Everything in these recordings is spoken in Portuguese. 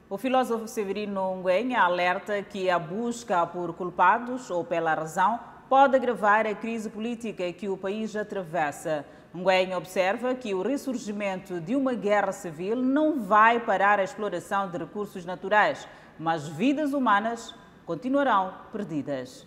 O filósofo Severino Ngwenya alerta que a busca por culpados ou pela razão pode agravar a crise política que o país atravessa. Ngwenya observa que o ressurgimento de uma guerra civil não vai parar a exploração de recursos naturais, mas vidas humanas continuarão perdidas.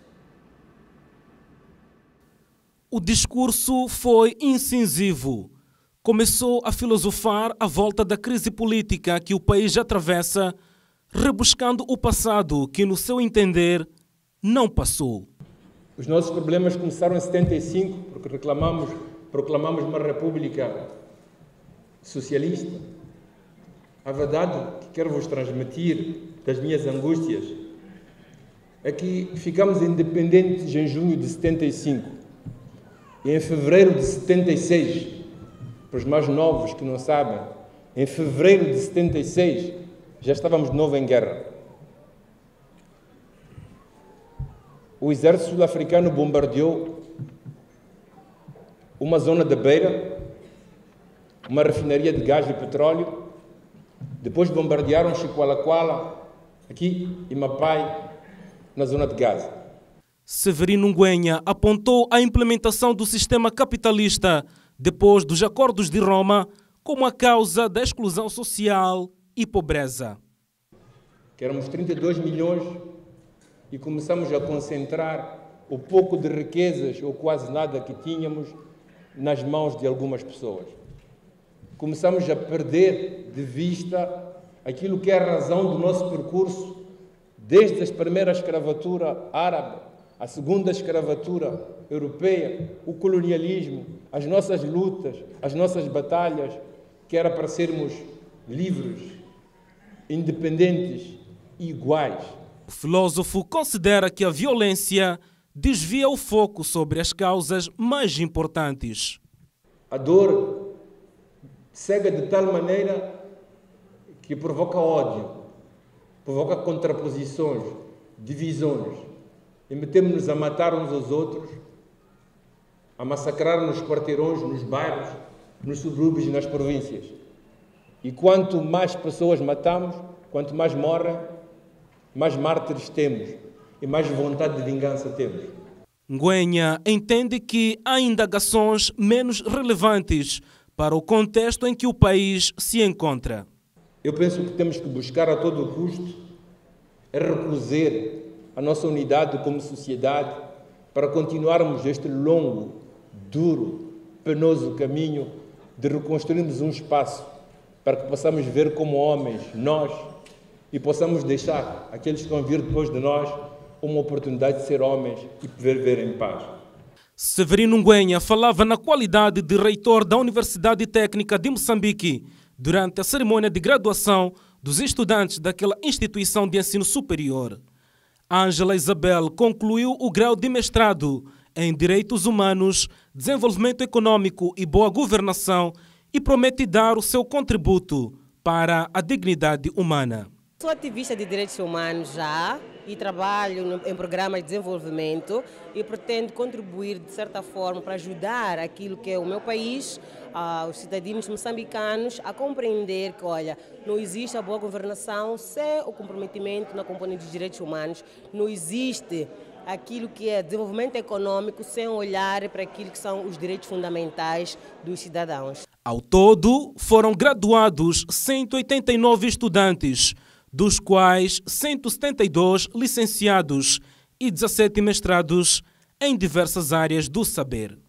O discurso foi incisivo. Começou a filosofar à volta da crise política que o país atravessa, rebuscando o passado que, no seu entender, não passou. Os nossos problemas começaram em 75, porque proclamamos uma república socialista. A verdade que quero vos transmitir das minhas angústias é que ficamos independentes em junho de 75 e em fevereiro de 76, para os mais novos que não sabem, em fevereiro de 76 já estávamos de novo em guerra. O exército sul-africano bombardeou uma zona da Beira, uma refinaria de gás e petróleo, depois bombardearam Chiqualaquala, aqui em Mapai, na zona de Gaza. Severino Ngwenya apontou a implementação do sistema capitalista depois dos Acordos de Roma como a causa da exclusão social e pobreza. Que éramos 32 milhões e começamos a concentrar o pouco de riquezas ou quase nada que tínhamos nas mãos de algumas pessoas. Começamos a perder de vista aquilo que é a razão do nosso percurso, desde a primeira escravatura árabe, a segunda escravatura europeia, o colonialismo, as nossas lutas, as nossas batalhas, que era para sermos livres, independentes e iguais. O filósofo considera que a violência desvia o foco sobre as causas mais importantes. A dor cega de tal maneira que provoca ódio, provoca contraposições, divisões. E metemos-nos a matar uns aos outros, a massacrar nos quarteirões, nos bairros, nos subúrbios e nas províncias. E quanto mais pessoas matamos, quanto mais morrem, mais mártires temos e mais vontade de vingança temos. Ngwenya entende que há indagações menos relevantes para o contexto em que o país se encontra. Eu penso que temos que buscar a todo o custo recozer a nossa unidade como sociedade para continuarmos este longo, duro, penoso caminho de reconstruirmos um espaço para que possamos ver como homens, nós, e possamos deixar aqueles que vão vir depois de nós uma oportunidade de ser homens e poder viver em paz. Severino Ngwenya falava na qualidade de reitor da Universidade Técnica de Moçambique durante a cerimônia de graduação dos estudantes daquela instituição de ensino superior. Ângela Isabel concluiu o grau de mestrado em Direitos Humanos, Desenvolvimento Econômico e Boa Governação e promete dar o seu contributo para a dignidade humana. Sou ativista de direitos humanos já e trabalho em programas de desenvolvimento e pretendo contribuir de certa forma para ajudar aquilo que é o meu país, os cidadãos moçambicanos a compreender que, olha, não existe a boa governação sem o comprometimento na componente de direitos humanos, não existe aquilo que é desenvolvimento econômico sem olhar para aquilo que são os direitos fundamentais dos cidadãos. Ao todo, foram graduados 189 estudantes, dos quais 172 licenciados e 17 mestrados em diversas áreas do saber.